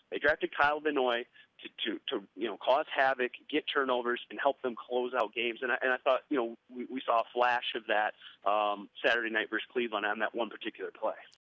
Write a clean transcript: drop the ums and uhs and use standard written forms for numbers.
They drafted Kyle Van Noy to cause havoc, get turnovers, and help them close out games. And I thought we saw a flash of that Saturday night versus Cleveland on that one particular play.